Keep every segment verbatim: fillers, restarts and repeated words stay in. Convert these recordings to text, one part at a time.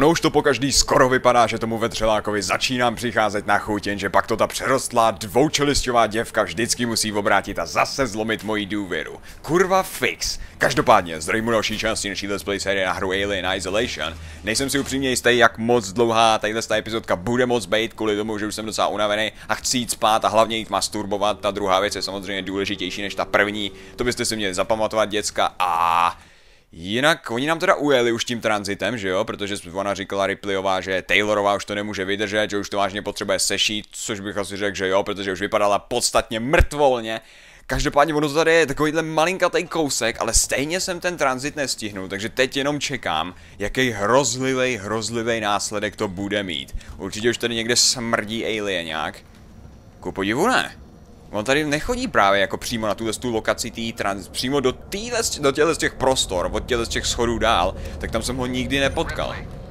ono už to po každý skoro vypadá, že tomu vetřelákovi začínám přicházet na chuť, jenže pak to ta přerostlá dvoučelisťová děvka vždycky musí obrátit a zase zlomit moji důvěru. Kurva fix. Každopádně, zdravím u další části naší Let's Play série na hru Alien Isolation. Nejsem si upřímně jistý, jak moc dlouhá tadyhle epizodka bude moc být, kvůli tomu, že už jsem docela unavený a chci jít spát a hlavně jít masturbovat. Ta druhá věc je samozřejmě důležitější než ta první. To byste si měli zapamatovat, děcka. A jinak, oni nám teda ujeli už tím transitem, že jo, protože ona říkala Ripleyová, že Taylorová už to nemůže vydržet, že už to vážně potřebuje sešít, což bych asi řekl, že jo, protože už vypadala podstatně mrtvolně. Každopádně ono to tady je takovýhle malinkatý kousek, ale stejně jsem ten transit nestihnul, takže teď jenom čekám, jaký hrozlivý, hrozlivý následek to bude mít. Určitě už tady někde smrdí alieňák. Ku podivu ne. On tady nechodí právě jako přímo na tuhle tu lokaci tý transit, přímo do týhle, do těchto z těch prostor, od těchto z těch schodů dál, tak tam jsem ho nikdy nepotkal.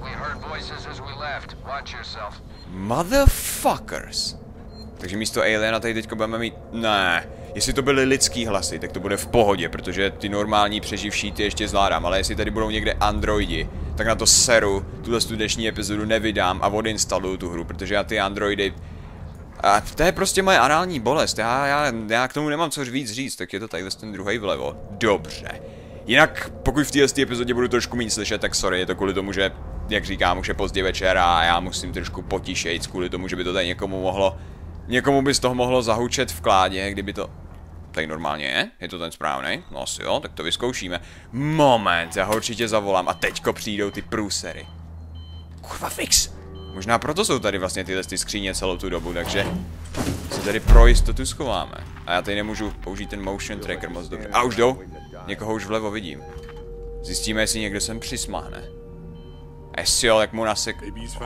Motherfuckers. Takže místo aliena tady teďko budeme mít, ne, jestli to byly lidský hlasy, tak to bude v pohodě, protože ty normální přeživší ty ještě zvládám, ale jestli tady budou někde androidi, tak na to seru, tuhle dnešní epizodu nevydám a odinstaluju tu hru, protože já ty androidy... A to je prostě moje anální bolest, já, já, já k tomu nemám co víc říct, tak je to tadyhle ten druhý vlevo. Dobře. Jinak, pokud v této epizodě budu trošku méně slyšet, tak sorry, je to kvůli tomu, že, jak říkám, už je pozdě večer a já musím trošku potišejt kvůli tomu, že by to tady někomu mohlo... Někomu by z toho mohlo zahučet v kládě, kdyby to... Tady normálně je? Je to ten správný? No asi jo, tak to vyzkoušíme. Moment, já ho určitě zavolám a teďko přijdou ty průsery. Kurva fix! Možná proto jsou tady vlastně tyhle ty skříně celou tu dobu, takže se tady pro jistotu schováme. A já tady nemůžu použít ten motion tracker moc dobře. A už jdou. Někoho už vlevo vidím. Zjistíme, jestli někdo sem přismáhne. A jestli jo, jak mu nasek...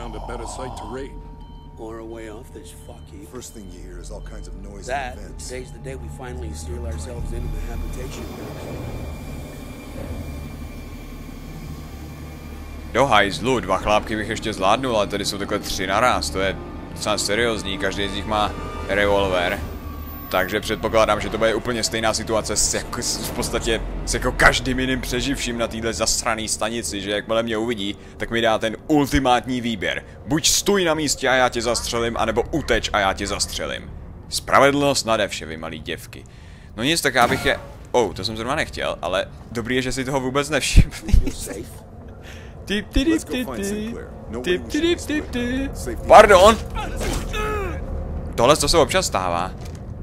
Or a way off this fuck heap. First thing you hear is all kinds of noise That, and events. today's the day we finally steal ourselves into the habitation. Do hajzlu, dva chlápky bych ještě zvládnul, ale tady jsou takhle tři naraz, to je docela seriózní, každý z nich má revolver. Takže předpokládám, že to bude úplně stejná situace s, jako, s, v podstatě s jako každým jiným přeživším na téhle zasraný stanici, že jakmile mě uvidí, tak mi dá ten ultimátní výběr. Buď stůj na místě a já tě zastřelím, anebo uteč a já tě zastřelím. Spravedlnost nade vše, vy malí děvky. No nic, tak já bych je... Oh, to jsem zrovna nechtěl, ale dobrý je, že si toho vůbec nevšimli. Pardon! Tohle to se občas stává.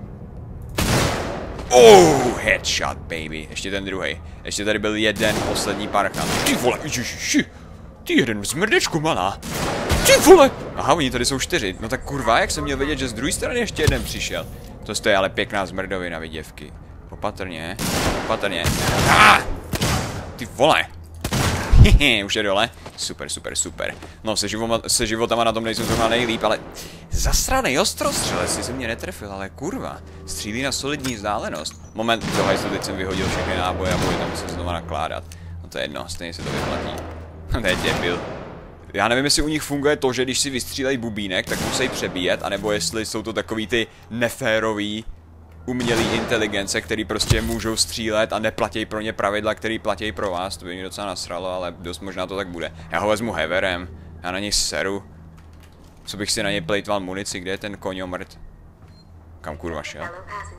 Oh, headshot, baby. Ještě ten druhý. Ještě tady byl jeden poslední parchant. Ty vole, ježiši. Ty jeden zmrdečku malá. Ty vole. Aha, oni tady jsou čtyři. No tak kurva, jak jsem měl vědět, že z druhé strany ještě jeden přišel. To je ale pěkná zmrdovina, vy děvky. Opatrně. Opatrně. Ah! Ty vole. Hehe, už je dole. Super, super, super. No, se, živoma, se životama na tom nejsou zrovna nejlíp, ale... Zasranej ostrostřelec, si se mě netrefil, ale kurva. Střílí na solidní vzdálenost. Moment, do hajzlu, teď jsem vyhodil všechny náboje a budu tam muset znovu nakládat. No to je jedno, stejně se to vyplatí. To je debil. Já nevím, jestli u nich funguje to, že když si vystřílejí bubínek, tak musí přebíjet, anebo jestli jsou to takový ty neférový umělý inteligence, který prostě můžou střílet a neplatí pro ně pravidla, který platí pro vás. To by mě docela nasralo, ale dost možná to tak bude. Já ho vezmu heverem, já na něj seru. Co bych si na něj plejtval munici, kde je ten koňomrt? Kam kurva šel?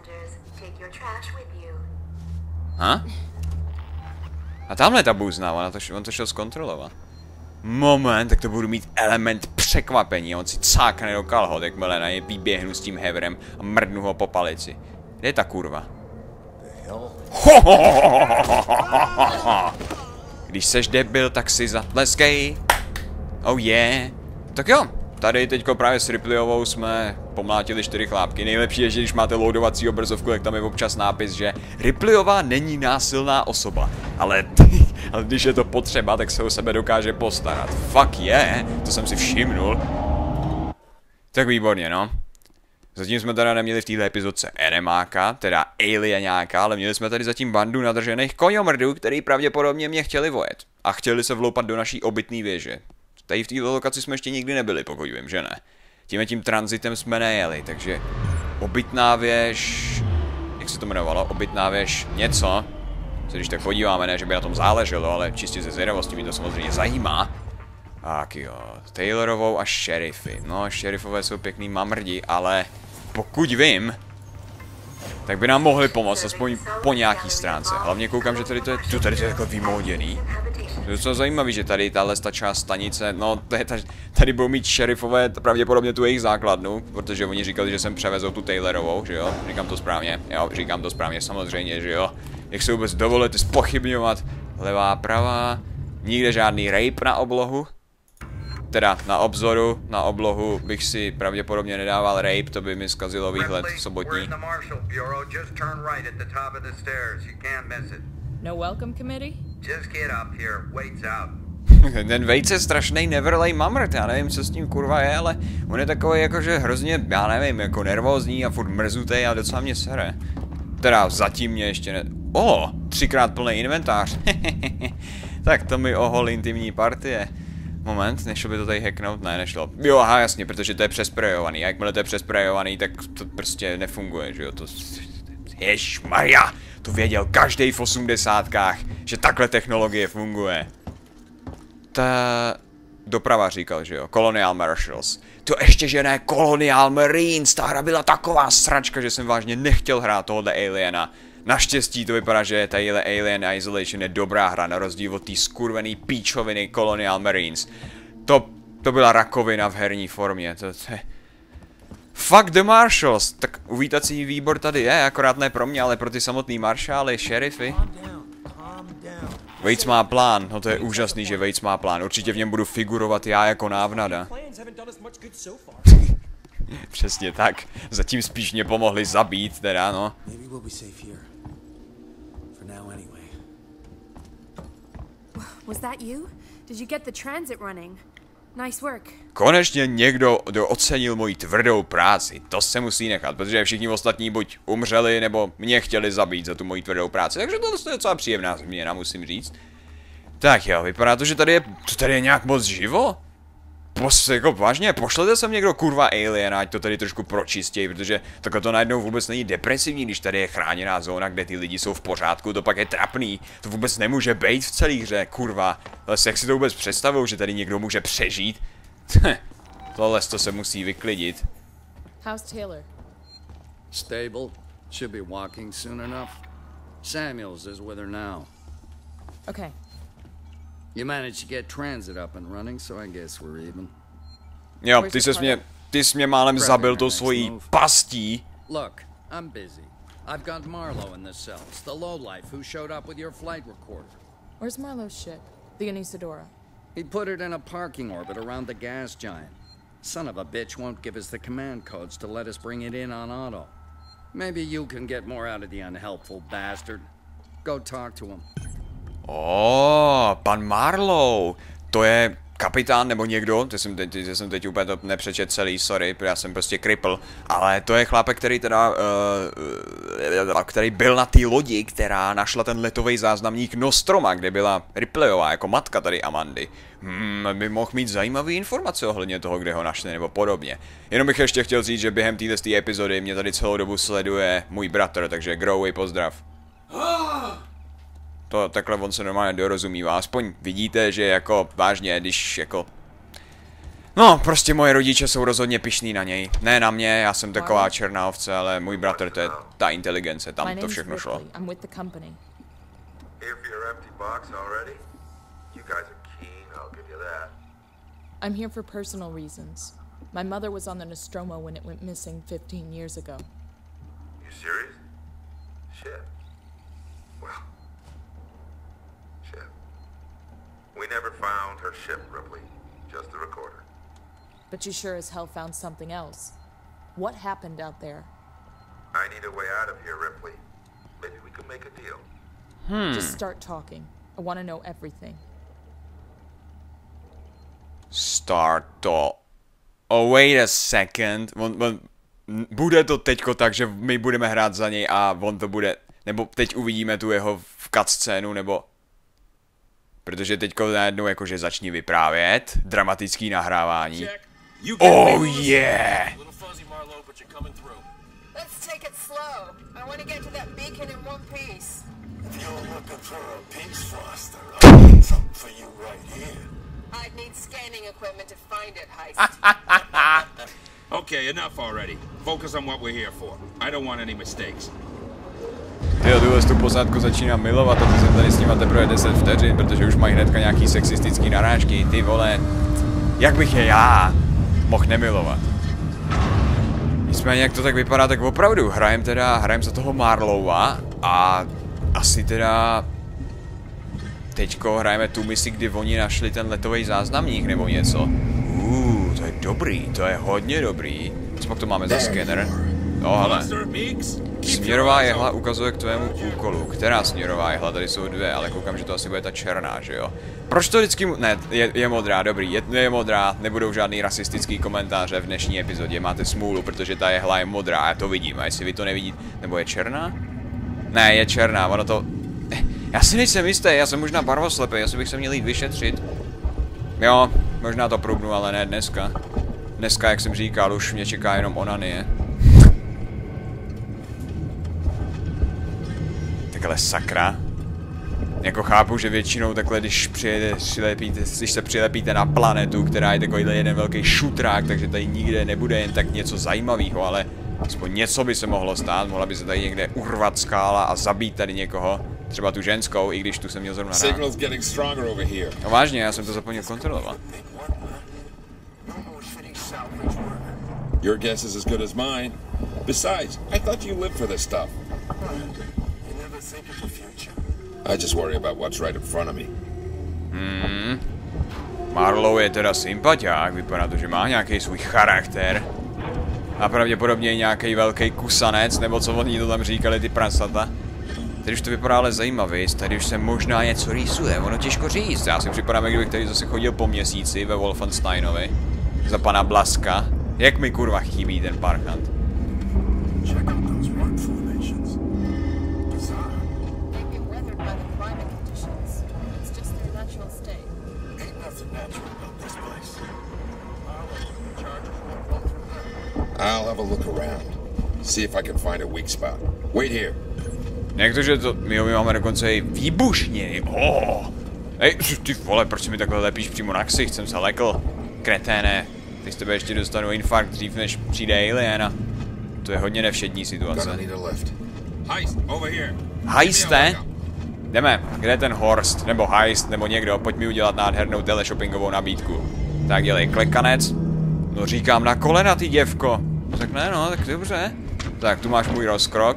Ha? A tamhle ta buzna, on to, on to šel zkontrolovat. Moment, tak to budu mít element překvapení. On si cákne do kalhot, jakmile na něj vyběhnu s tím heverem a mrdnu ho po palici. Kde je ta kurva? Když seš debil, tak si zatleskej. Oh yeah. Tak jo, tady teďko právě s Ripleyovou jsme pomlátili čtyři chlápky. Nejlepší je, že když máte loadovací obrazovku, tak tam je občas nápis, že Ripleyová není násilná osoba. Ale, ale když je to potřeba, tak se o sebe dokáže postarat. Fuck yeah, to jsem si všimnul. Tak výborně, no. Zatím jsme teda neměli v téhle epizodce enemáka, teda alienáka, ale měli jsme tady zatím bandu nadržených koňomrdů, který pravděpodobně mě chtěli vojet. A chtěli se vloupat do naší obytné věže. Tady v této lokaci jsme ještě nikdy nebyli, pokud vím, že ne. Tímhle tím transitem jsme nejeli, takže obytná věž... Jak se to jmenovalo? Obytná věž něco. Se když tak podíváme, ne, že by na tom záleželo, ale čistě ze zvědavosti mě to samozřejmě zajímá. Tak jo, Taylorovou a šerify. No, šerifové jsou pěkný mamrdi, ale pokud vím, tak by nám mohli pomoct, aspoň po nějaký stránce. Hlavně koukám, že tady to je, tu tady to je jako vymóděný. To je docela zajímavý, že tady tahle ta část stanice, no to je ta, tady budou mít šerifové pravděpodobně tu jejich základnu, protože oni říkali, že sem převezou tu Taylorovou, že jo? Říkám to správně, jo, říkám to správně, samozřejmě, že jo? Jak se vůbec dovolíte zpochybňovat, levá, pravá, nikde žádný rape na oblohu. Teda na obzoru, na oblohu bych si pravděpodobně nedával rape, to by mi zkazilo výhled sobotní. No welcome committee? Just get up here, wait's out. Ten Waits je strašný neverlej mamrt, já nevím, co s tím kurva je, ale on je takový jakože hrozně, já nevím, jako nervózní a furt mrzutej a docela mě sere. Teda zatím mě ještě ne... O, třikrát plný inventář. Tak to mi ohol intimní partie. Moment, nešlo by to tady hacknout? Ne, nešlo. Jo, aha, jasně, protože to je přesprejovaný. A jakmile to je přesprejovaný, tak to prostě nefunguje, že jo, to... Ježmarja, to věděl každý v osmdesátkách, že takhle technologie funguje. Ta... Doprava říkal, že jo, Colonial Marshals. To ještě, že ne Colonial Marines, ta hra byla taková sračka, že jsem vážně nechtěl hrát tohohle aliena. Naštěstí to vypadá, že tadyhle Alien Isolation je dobrá hra, na rozdíl od té skurvený píčoviny Colonial Marines. To, to byla rakovina v herní formě, to, to je... Fuck the Marshals, tak uvítací výbor tady je, akorát ne pro mě, ale pro ty samotný maršály, šerify. Waits má plán, no to je úžasný, že Waits má plán, určitě v něm budu figurovat já jako návnada. Přesně tak, zatím spíš mě pomohli zabít, teda no. Was that you? Did you get the transit running? Nice work. Konečně někdo, kdo ocenil moji tvrdou práci, to se musí nechat, protože všichni ostatní buď umřeli, nebo mě chtěli zabít za tu moji tvrdou práci, takže to je docela příjemná změna, musím říct. Tak jo, vypadá to, že tady je, to tady je nějak moc živo? Pos, jako vážně, pošlete sem někdo kurva alien, ať to tady trošku pročistěj, protože takhle to najednou vůbec není depresivní, když tady je chráněná zóna, kde ty lidi jsou v pořádku, to pak je trapný, to vůbec nemůže být v celé hře, kurva, ale jak si to vůbec představují, že tady někdo může přežít? Tohle to se musí vyklidit. How's Taylor? Stable. Should be walking soon enough. Samuels is with her now. Okay. You managed to get transit up and running, so I guess we're even. Jo, ty ses mě, ty jsi mě málem zabil tou svojí pastí. Look, I'm busy. I've got Marlowe in the cells, the lowlife who showed up with your flight recorder. Where's Marlowe's ship? The Anisadora. He put it in a parking orbit around the gas giant. Son of a bitch won't give us the command codes to let us bring it in on auto. Maybe you can get more out of the unhelpful bastard. Go talk to him. Oh, pan Marlowe, to je kapitán nebo někdo, to jsem teď, to jsem teď úplně to nepřečet celý, sorry, já jsem prostě kripl, ale to je chlápek, který teda, uh, který byl na té lodi, která našla ten letový záznamník Nostroma, kde byla Ripleyová, jako matka tady Amandy. Hmm, by mohl mít zajímavé informace ohledně toho, kde ho našli, nebo podobně. Jenom bych ještě chtěl říct, že během této epizody mě tady celou dobu sleduje můj bratr, takže Growey, pozdrav. To takhle on se normálně dorozumívá, aspoň vidíte, že jako vážně, když jako... No, prostě moje rodiče jsou rozhodně pyšní na něj. Ne na mě, já jsem taková černá ovce, ale můj bratr, to je ta inteligence, tam to všechno šlo. I'm here for personal reasons. My mother was on the Nostromo when it went missing fifteen years ago. You serious? Shit. Well. Shit. We never found her ship, Ripley. Just the recorder. But you sure as hell found something else. What happened out there? I need a way out of here, Ripley. Maybe we could make a deal. Hmm. Just start talking. I want to know everything. Start to... Oh, wait a second. On, on, bude to teďko tak, že my budeme hrát za něj a on to bude... Nebo teď uvidíme tu jeho v cutscénu, nebo... Protože teďko najednou jakože začni vyprávět. Dramatický nahrávání. Oh yeah! Let's take it slow. I want to get to that beacon in one piece. If you're looking for a peace foster, I'll get something for you right here. I'd need scanning equipment to find it, Heist. Okay, enough already. Focus on what we're here for. I don't want any mistakes. Tyjo, tuhle tu posádku začínám milovat a to jsem tady s nima teprve deset vteřin, protože už mají hnedka nějaký sexistický narážky, ty vole. Jak bych je já mohl nemilovat? Nicméně, jak to tak vypadá, tak opravdu hrajem teda, hrajem za toho Marlowa a asi teda teďko hrajeme tu misi, kdy oni našli ten letový záznamník nebo něco. Uuu, to je dobrý, to je hodně dobrý. Co pak to máme za skener? No hele. Směrová jehla ukazuje k tvému úkolu. Která směrová jehla? Tady jsou dvě, ale koukám, že to asi bude ta černá, že jo? Proč to vždycky... Ne, je, je modrá, dobrý, je, je modrá. Nebudou žádný rasistický komentáře v dnešní epizodě. Máte smůlu, protože ta jehla je modrá, já to vidím. A jestli vy to nevidíte... Nebo je černá? Ne, je černá, ono to... Já si nejsem jistý, já jsem možná barvoslepý, asi bych se měl jít vyšetřit. Jo, možná to průbnu, ale ne dneska. Dneska, jak jsem říkal, už mě čeká jenom onanie. Takhle sakra. Jako chápu, že většinou takhle, když přijede, přilepíte, když se přilepíte na planetu, která je takovýhle jeden velký šutrák, takže tady nikde nebude jen tak něco zajímavého, ale aspoň něco by se mohlo stát, mohla by se tady někde urvat skála a zabít tady někoho. Třeba tu ženskou, i když tu jsem měl zrovna rád. No vážně, já jsem to zapomněl kontrolovat. Your guess is as good as mine. Besides, I thought you lived for this stuff. I just worry about what's right in front of me. Hmm. Marlow je teda sympatiák, vypadá to, že má nějaký svůj charakter. A pravděpodobně nějaký velký kusanec, nebo co oni to tam říkali, ty prasata. Tady už to vypadá ale zajímavě, tady už se možná něco rýsuje, ono těžko říct. Já si připadám, jak kdybych tady zase chodil po měsíci ve Wolfensteinovi. Za pana Blaska. Jak mi kurva chybí ten parchant. I'll have a look around. See if I can find a weak spot. Wait here. Jak to, že to, my, my máme dokonce i výbušniny, oh. Ej, ty vole, proč mi takhle lepíš přímo na ksicht, jsem se lekl, kreténe. Teď z tebe ještě dostanu infarkt dřív, než přijde Aliena. To je hodně nevšední situace. Heiste? Jdeme, kde je ten Horst, nebo Heist, nebo někdo, pojď mi udělat nádhernou teleshoppingovou nabídku. Tak dělej klekanec. No říkám na kolena, ty děvko. Tak ne, no, tak dobře. Tak, tu máš můj rozkrok.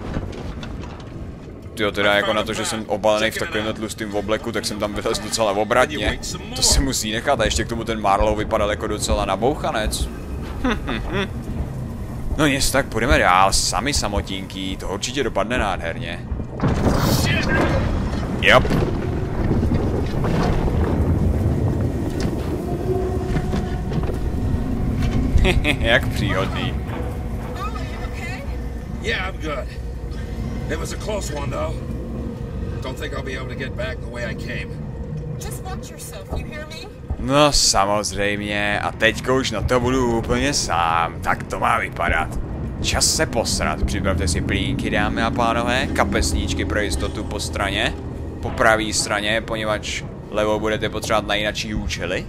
Tyjo, teda jako na to, že jsem obalený v takovém tlustým obleku, tak jsem tam vylez docela obratně. To se musí nechat a ještě k tomu ten Marlow vypadal jako docela nabouchanec. No nic, tak půjdeme dál, sami samotínký, to určitě dopadne nádherně. Jop. Jak příhodný. Yeah, I'm good. It was a close one, though. Don't think I'll be able to get back the way I came. Just watch yourself, you hear me? No samozřejmě, a teďko už na to budu úplně sám, tak to má vypadat. Čas se posrat, připravte si plínky, dámy a pánové, kapesníčky pro jistotu po straně, po pravé straně, poněvadž levou budete potřebovat na jináčí účely.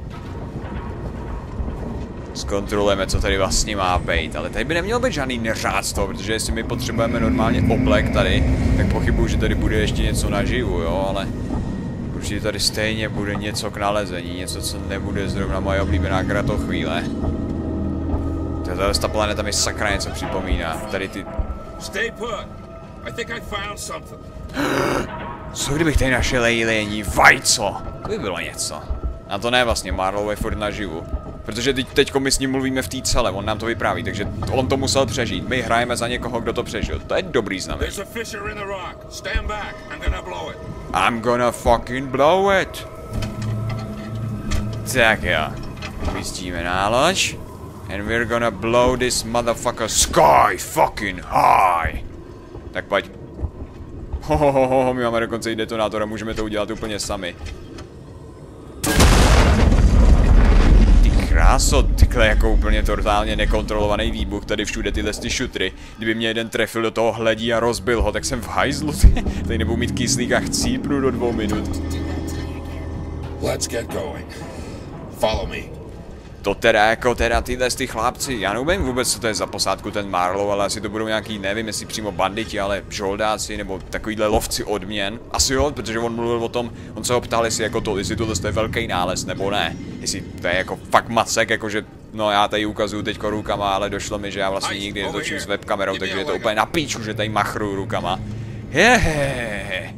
Zkontrolujeme, co tady vlastně má být, ale tady by nemělo být žádný neřádstvo, protože jestli my potřebujeme normálně oblek tady, tak pochybuju, že tady bude ještě něco naživu, jo, ale určitě tady stejně bude něco k nalezení, něco, co nebude zrovna moje oblíbená kratochvíle. Tahle ta planeta mi sakra něco připomíná, tady ty... Stay put. I think I found something. Co kdybych tady našel aliení vajco? To by bylo něco. A to ne vlastně, Marlow je furt naživu. Protože teď, teďko my s ním mluvíme v té celé, on nám to vypráví, takže on to musel přežít. My hrajeme za někoho, kdo to přežil. To je dobrý znamení. I'm gonna fucking blow it. Tak jo. Umístíme nálož. And we're gonna blow this motherfucker sky fucking high. Tak pojď. Hohohoho, my máme dokonce i detonátor a můžeme to udělat úplně sami. Kráso, takhle jako úplně totálně nekontrolovaný výbuch, tady všude tyhle ty šutry. Kdyby mě jeden trefil do toho hledí a rozbil ho, tak jsem v hajzlu. Tady nebudu mít kyslík a chcípnu do dvou minut. Let's get going. Follow me. To teda jako teda tyhle ty chlapci, já nevím vůbec, co to je za posádku ten Marlow, ale asi to budou nějaký, nevím, jestli přímo banditi, ale žoldáci nebo takovýhle lovci odměn. Asi jo, protože on mluvil o tom, on se ho ptal, jestli jako to, jestli tohle je velký nález nebo ne. Jestli to je jako fakt macek, jakože, no já tady ukazuju teďko rukama, ale došlo mi, že já vlastně nikdy netočím s webkamerou, takže je to úplně na píču, že tady machruju rukama. Hehehe.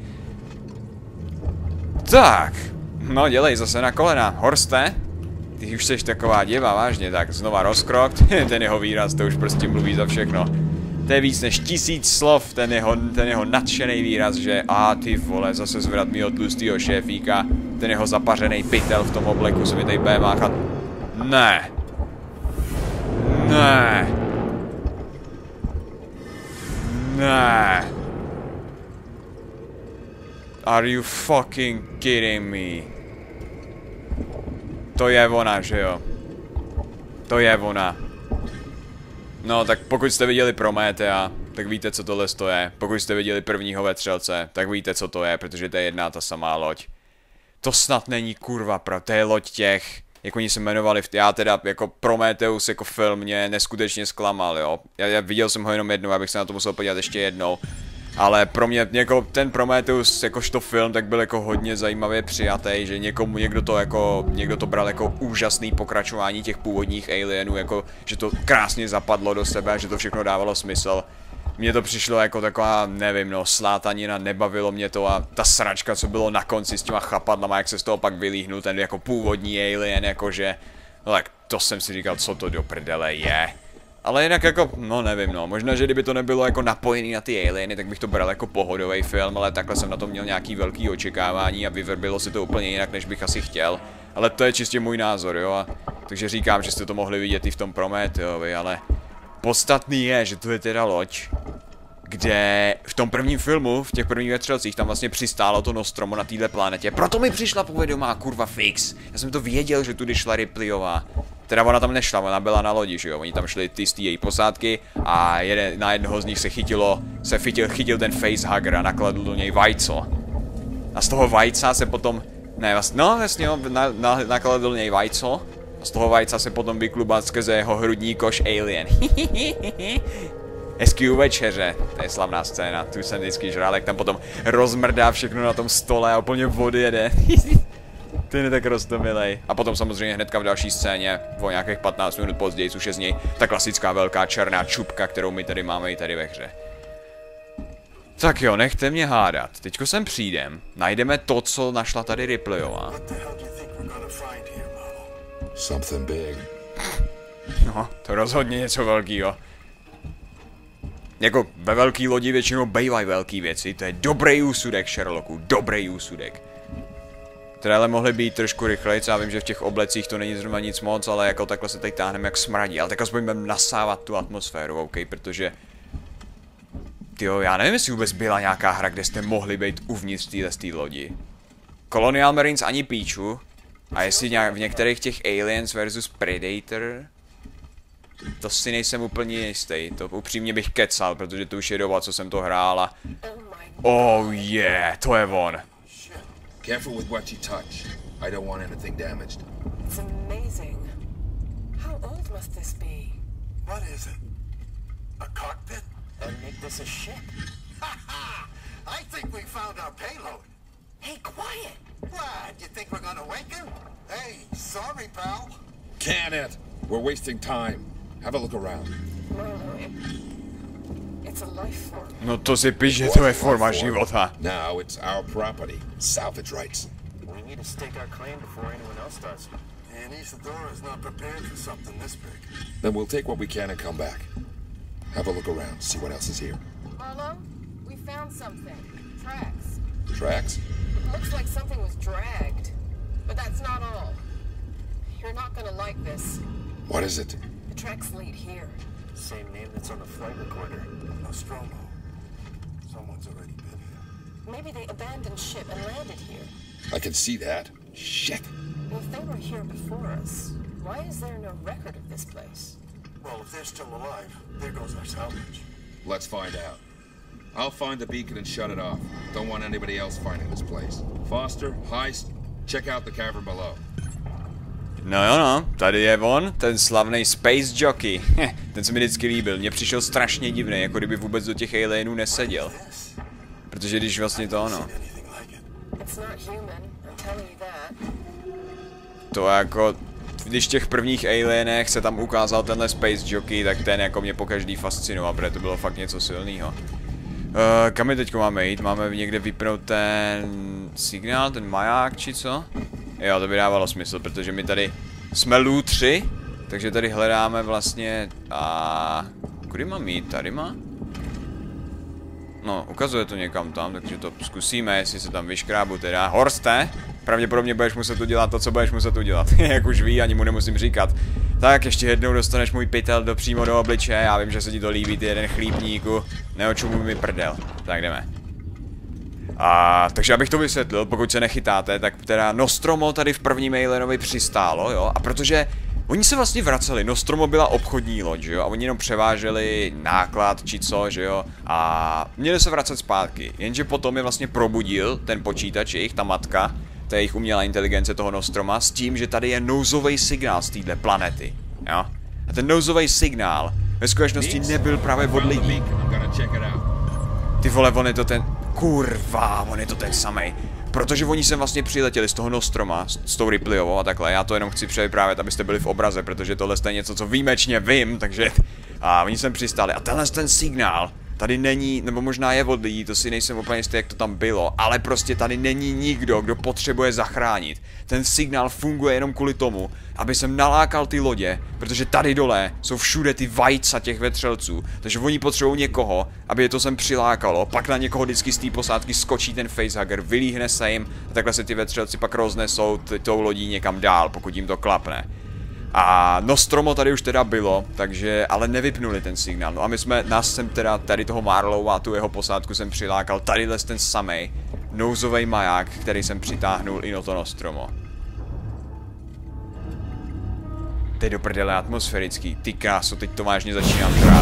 Tak, no dělej zase na kolena, Horste. Ty už jsi taková děva, vážně, tak znova rozkrok, ten jeho výraz, to už prostě mluví za všechno. To je víc než tisíc slov, ten jeho, ten jeho nadšený výraz, že a ty vole, zase zvrat mýho tlustýho šéfíka, ten jeho zapařený pytel v tom obleku se mi tady bude máchat. Ne. Ne. Ne. Are you fucking kidding me? To je ona, že jo? To je ona. No, tak pokud jste viděli Prometea, tak víte, co tohle to je. Pokud jste viděli prvního vetřelce, tak víte, co to je, protože to je jedna ta samá loď. To snad není kurva, pro to je loď těch, jak oni se jmenovali, já teda jako Prometheus jako film mě neskutečně zklamal, jo. Já, já viděl jsem ho jenom jednou, abych se na to musel podívat ještě jednou. Ale pro mě jako ten Prometheus jakožto film tak byl jako hodně zajímavě přijatý, že někomu někdo to jako někdo to bral jako úžasný pokračování těch původních alienů, jako že to krásně zapadlo do sebe, že to všechno dávalo smysl. Mně to přišlo jako taková, nevím no, slátanina, nebavilo mě to a ta sračka, co bylo na konci s těma chapadlama, jak se z toho pak vylíhnul ten jako původní alien, jakože, no tak to jsem si říkal, co to do prdele je. Ale jinak jako, no nevím no, možná, že kdyby to nebylo jako napojený na ty alieny, tak bych to bral jako pohodový film, ale takhle jsem na to měl nějaký velký očekávání a vyvrbilo se to úplně jinak, než bych asi chtěl. Ale to je čistě můj názor, jo, a takže říkám, že jste to mohli vidět i v tom Prometheovi, ale podstatný je, že to je teda loď, kde v tom prvním filmu, v těch prvních vetřelcích, tam vlastně přistálo to Nostromo na téhle planetě. Proto mi přišla povědomá kurva fix. Já jsem to věděl, že tudy šla Ripleyová. Teda ona tam nešla, ona byla na lodi, že jo, oni tam šli ty z té její posádky a jeden, na jednoho z nich se chytilo, se chytil, chytil ten facehugger a nakladl do něj vajco. A z toho vajca se potom, ne vlastně, no vlastně jo, na, na, nakladl do něj vajco a z toho vajca se potom vyklubal skrze jeho hrudní koš alien. Hezký u večeře, to je slavná scéna, tu jsem vždycky žral, jak tam potom rozmrdá všechno na tom stole a úplně vody jede. Ten je tak roztomilej. A potom samozřejmě hnedka v další scéně, o nějakých patnáct minut později, už je z něj ta klasická velká černá čupka, kterou my tady máme i tady ve hře. Tak jo, nechte mě hádat. Teďko sem přijdem, najdeme to, co našla tady Ripleyová. Something big. No, to rozhodně něco velkýho. Jako ve velký lodi většinou bývají velký věci, to je dobrý úsudek, Sherlocku, dobrý úsudek. Které ale mohly být trošku rychlejc, já vím, že v těch oblecích to není zrovna nic moc, ale jako takhle se tady táhneme jak smradí, ale tak aspoň budeme nasávat tu atmosféru, OK, protože... Tyjo, já nevím, jestli vůbec byla nějaká hra, kde jste mohli být uvnitř téhle té lodi. Colonial Marines ani píču, a jestli nějak v některých těch Aliens versus Predator... To si nejsem úplně jistý, to upřímně bych kecal, protože to už je doba, co jsem to hrál a... Oh yeah, to je on. Careful with what you touch. I don't want anything damaged. It's amazing. How old must this be? What is it? A cockpit? And make this a ship? I think we found our payload. Hey, quiet! What? You think we're gonna wake him? Hey, sorry, pal. Can it? We're wasting time. Have a look around. No, no, it, it's a life form. No to si piš, že to je forma života. Now it's our property. Salvage rights. We need to stake our claim before anyone else does. And Isadora's not prepared for something this big. Then we'll take what we can and come back. Have a look around, see what else is here. Marlo, we found something. Tracks. Tracks? It looks like something was dragged. But that's not all. You're not gonna like this. What is it? The tracks lead here. Same name that's on the flight recorder. Nostromo. Someone's already been here. Maybe they abandoned ship and landed here. I can see that. Shit. If they were here before us, why is there no record of this place? Well, if they're still alive, there goes our salvage. Let's find out. I'll find the beacon and shut it off. Don't want anybody else finding this place. Foster, Heist, Check out the cavern below. No jo no, tady je on, ten slavný Space Jockey. Ten se mi vždycky líbil, mně přišel strašně divný, jako kdyby vůbec do těch alienů neseděl. Protože když vlastně to ono. To jako, když v těch prvních alienech se tam ukázal tenhle Space Jockey, tak ten jako mě pokaždý fascinoval, protože to bylo fakt něco silného. Uh, kam my teďko máme jít? Máme někde vypnout ten signál, ten maják, či co? Jo, to by dávalo smysl, protože my tady jsme lůtři, takže tady hledáme vlastně a kudy mám jít? Tady má? No, ukazuje to někam tam, takže to zkusíme, jestli se tam vyškrábu teda. Horste, pravděpodobně budeš muset udělat to, co budeš muset udělat, jak už ví, ani mu nemusím říkat. Tak ještě jednou dostaneš můj pytel do přímo do obličeje, já vím, že se ti to líbí, ty jeden chlípníku, neočumu mi prdel. Tak jdeme. A takže abych to vysvětlil, pokud se nechytáte, tak teda Nostromo tady v prvním alienovi přistálo, jo, a protože oni se vlastně vraceli, Nostromo byla obchodní loď, že jo, a oni jenom převáželi náklad či co, že jo, a měli se vracet zpátky, jenže potom je vlastně probudil ten počítač, jejich ta matka, ta jejich umělá inteligence toho Nostroma, s tím, že tady je nouzový signál z téhle planety, jo, a ten nouzový signál ve skutečnosti nebyl právě od lidí. Ty vole, on je to ten... Kurva, on je to ten samej. Protože oni sem vlastně přiletěli z toho Nostroma, s, s tou Ripleyovou a takhle. Já to jenom chci převyprávět, abyste byli v obraze, protože tohle je něco, co výjimečně vím, takže... A oni sem přistáli. A tenhle ten signál tady není, nebo možná je od lidí, to si nejsem úplně jistý, jak to tam bylo, ale prostě tady není nikdo, kdo potřebuje zachránit. Ten signál funguje jenom kvůli tomu, aby jsem nalákal ty lodě, protože tady dole jsou všude ty vajca těch vetřelců, takže oni potřebují někoho, aby je to sem přilákalo, pak na někoho vždycky z té posádky skočí ten facehugger, vylíhne se jim a takhle se ty vetřelci pak roznesou tou lodí někam dál, pokud jim to klapne. A Nostromo tady už teda bylo, takže, ale nevypnuli ten signál. No a my jsme, nás jsem teda, tady toho Marlowa a tu jeho posádku jsem přilákal, tadyhle ten samej nouzový maják, který jsem přitáhnul i na to Nostromo. Teď do prdele atmosférický, ty kráso, teď to vážně začínám žrát.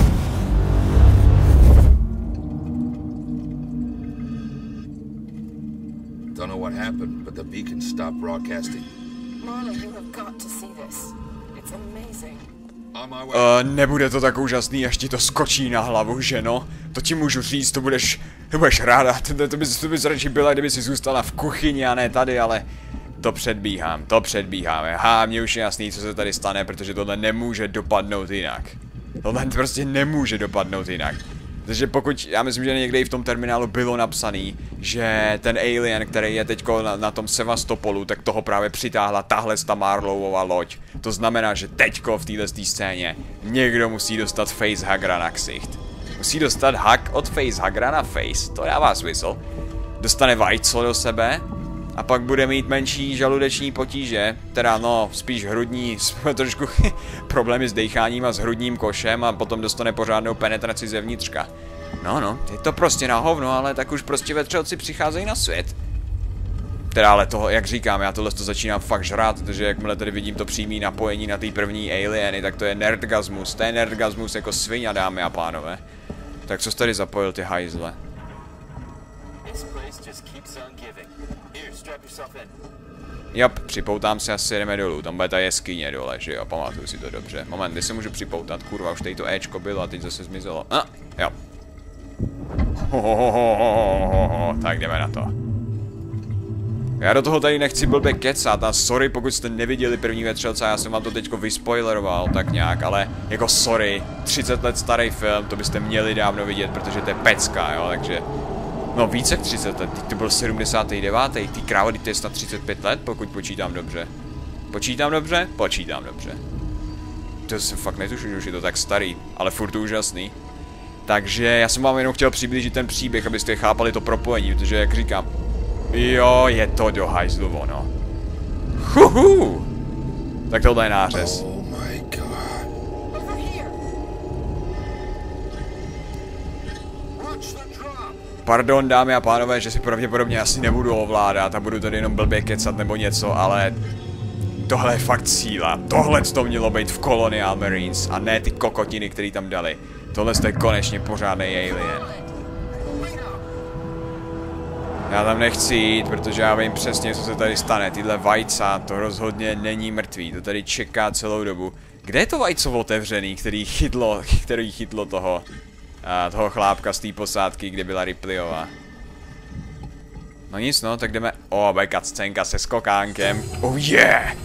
Don't know what happened, but the beacon stopped broadcasting. Marlo, you have got to see this. It's amazing. Uh, nebude to tak úžasný, až ti to skočí na hlavu, že no? To ti můžu říct, to budeš, to budeš ráda, to, to, bys, to bys radši byla, kdyby si zůstala v kuchyni a ne tady, ale to předbíhám, to předbíháme. Ha, mně už je jasný, co se tady stane, protože tohle nemůže dopadnout jinak. Tohle prostě nemůže dopadnout jinak. Takže pokud, já myslím, že někde i v tom terminálu bylo napsaný, že ten alien, který je teďko na, na tom Sevastopolu, tak toho právě přitáhla tahle ta Marlowova loď. To znamená, že teďko v téhle scéně někdo musí dostat facehuggera na ksicht. Musí dostat hack od facehuggera na face, to dává smysl. Dostane vajco do sebe a pak bude mít menší žaludeční potíže, teda no, spíš hrudní, trošku problémy s dejcháním a s hrudním košem a potom dostane pořádnou penetraci zevnitřka. No no, je to prostě na hovno, ale tak už prostě vetřelci přicházejí na svět. Teda ale toho, jak říkám, já tohle to začínám fakt žrát, protože jakmile tady vidím to přímý napojení na ty první alieny, tak to je nerdgasmus, to je nerdgasmus jako svině, dámy a pánové. Tak co jsi tady zapojil, ty hajzle? Jop, připoutám se a si jdeme dolů, tam bude ta jeskyně dole, že jo, pamatuju si to dobře. Moment, kdy se můžu připoutat, kurva, už tady to Ečko bylo a teď zase zmizelo. A, jo. Hohohohohoho, tak jdeme na to. Já do toho tady nechci blbě kecat a sorry, pokud jste neviděli první vetřelce, já jsem vám to teďko vyspoileroval tak nějak, ale jako sorry, třicet let starý film, to byste měli dávno vidět, protože to je pecka, jo, takže... No více jak třicet let, teď to byl sedmdesátý devátý Ty krávo, teď to je snad třicet pět let, pokud počítám dobře. Počítám dobře? Počítám dobře. To jsem fakt netušil, že už je to tak starý, ale furt to úžasný. Takže já jsem vám jenom chtěl přiblížit ten příběh, abyste chápali to propojení, protože jak říkám, jo, je to do hajzlu ono. Huhu! Tak tohle je nářez. Oh my god. Pardon, dámy a pánové, že si pravděpodobně asi nebudu ovládat a budu tady jenom blbě kecat nebo něco, ale tohle je fakt síla. Tohle to mělo být v Colonial Marines a ne ty kokotiny, které tam dali. Tohle je konečně pořádný alien. Já tam nechci jít, protože já vím přesně, co se tady stane. Tyhle vajca, to rozhodně není mrtvý, to tady čeká celou dobu. Kde je to vajco otevřený, který chytlo, který chytlo toho, a, toho chlápka z té posádky, kde byla Ripleyová? No nic no, tak jdeme... O, bude cutscenka se skokánkem. Oh yeah!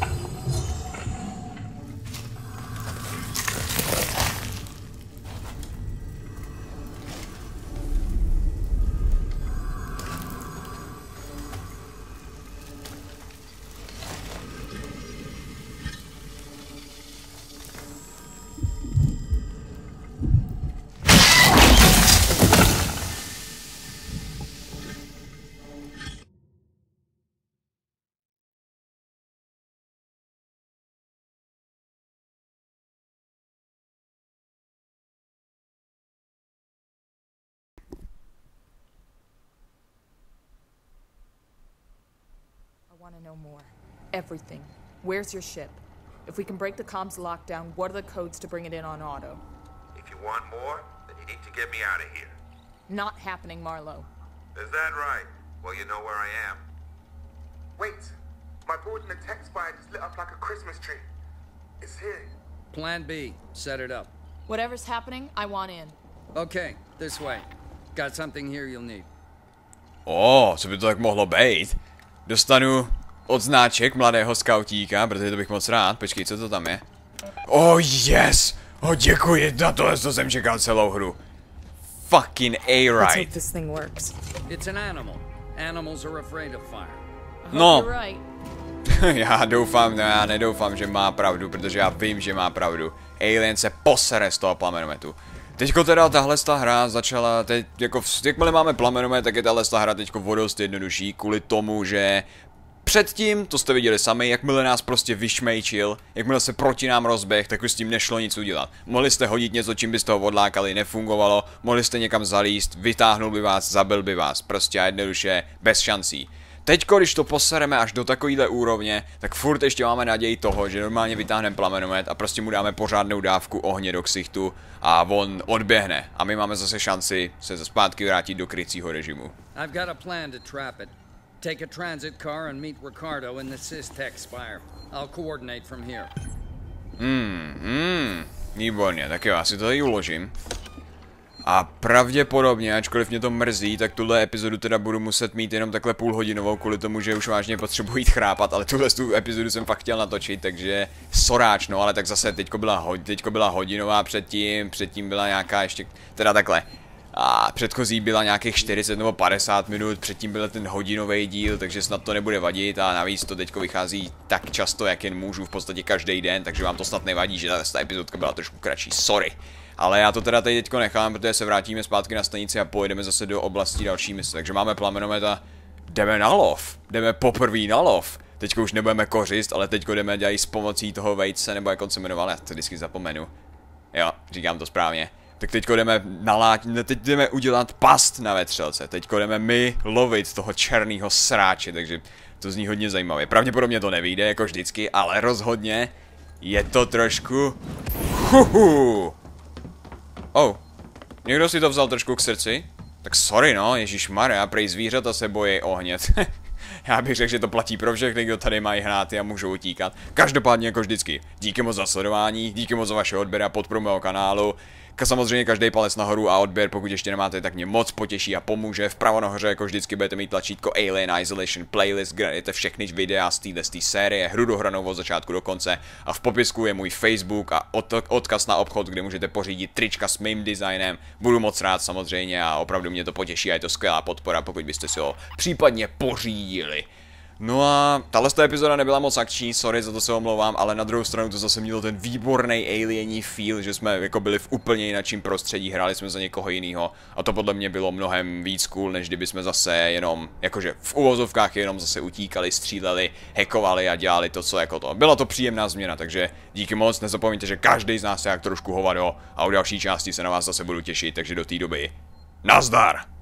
I want to know more. Everything. Where's your ship? If we can break the comms lockdown, what are the codes to bring it in on auto? If you want more, then you need to get me out of here. Not happening, Marlowe. Is that right? Well, you know where I am. Wait, my board in the tech spire just lit up like a Christmas tree. It's here. Plan B. Set it up. Whatever's happening, I want in. Okay, this way. Got something here you'll need. O, co by to tak mohlo být? Dostanu odznáček mladého skautíka, protože to bych moc rád. Počkej, co to tam je? Oh yes! Oh, děkuji, na tohle to jsem čekal celou hru. Fucking A-right. Let's hope this thing works. It's an animal. Animals are afraid of fire. No. You're right. Já doufám, no já nedoufám, že má pravdu, protože já vím, že má pravdu. Alien se posere z toho plamenometu. Teďko teda tahle ta hra začala, teď jako, jakmile máme plamenomet, tak je tahle ta hra teďko o dost jednodušší, kvůli tomu, že předtím, to jste viděli sami, jakmile nás prostě vyšmejčil, jakmile se proti nám rozběh, tak už s tím nešlo nic udělat. Mohli jste hodit něco, čím byste ho odlákali, nefungovalo, mohli jste někam zalíst, vytáhnul by vás, zabil by vás, prostě a jednoduše, bez šancí. Teďko, když to posereme až do takovýhle úrovně, tak furt ještě máme naději toho, že normálně vytáhneme plamenomet a prostě mu dáme pořádnou dávku ohně do ksichtu a on odběhne. A my máme zase šanci se zpátky vrátit do krycího režimu. I've got a plan to trap it. Take a transit car and meet Ricardo in the Systech Spire. I'll coordinate from here. Hmm, hmm, výborně, tak jo, já si to tady uložím. A pravděpodobně, ačkoliv mě to mrzí, tak tuhle epizodu teda budu muset mít jenom takhle půlhodinovou, kvůli tomu, že už vážně potřebuji jít chrápat, ale tuhle tu epizodu jsem fakt chtěl natočit, takže soráč, no, ale tak zase teďko byla, ho teďko byla hodinová předtím, předtím byla nějaká ještě, teda takhle. A předchozí byla nějakých čtyřicet nebo padesát minut, předtím byl ten hodinový díl, takže snad to nebude vadit a navíc to teďko vychází tak často, jak jen můžu, v podstatě každý den, takže vám to snad nevadí, že ta epizodka byla trošku kratší, sorry. Ale já to teda tady teďko nechám, protože se vrátíme zpátky na stanici a pojedeme zase do oblasti další mise. Takže máme plamenomet a jdeme na lov. Jdeme poprvé na lov. Teďko už nebudeme kořist, ale teďko jdeme dělat s pomocí toho vejce, nebo jak on se jmenoval, já to vždycky zapomenu. Jo, říkám to správně. Tak teďko jdeme nalát, teď jdeme udělat past na vetřelce. Teďko jdeme my lovit toho černého sráče, takže to zní hodně zajímavě. Pravděpodobně to nevyjde, jako vždycky, ale rozhodně je to trošku... Huhu. Oh, někdo si to vzal trošku k srdci? Tak sorry no, ježišmarja, prej zvířata se bojí ohně. Já bych řekl, že to platí pro všechny, kdo tady mají hnáty a můžou utíkat. Každopádně jako vždycky, díky moc za sledování, díky moc za vaše odběr a podporu mého kanálu. Samozřejmě každý palec nahoru a odběr, pokud ještě nemáte, tak mě moc potěší a pomůže. Vpravo nahoře jako vždycky budete mít tlačítko Alien Isolation Playlist, kde najdete všechny videa z této série, hru dohranou od začátku do konce. A v popisku je můj Facebook a od, odkaz na obchod, kde můžete pořídit trička s mým designem. Budu moc rád samozřejmě a opravdu mě to potěší a je to skvělá podpora, pokud byste si ho případně pořídili. No a tahle epizoda nebyla moc akční, sorry, za to se omlouvám, ale na druhou stranu to zase mělo ten výborný aliení feel, že jsme jako byli v úplně jinakším prostředí, hráli jsme za někoho jiného a to podle mě bylo mnohem víc cool, než kdyby jsme zase jenom, jakože v uvozovkách jenom zase utíkali, stříleli, hackovali a dělali to, co jako to. Byla to příjemná změna, takže díky moc, nezapomeňte, že každý z nás je jak trošku hovado a u další části se na vás zase budu těšit, takže do té doby nazdar!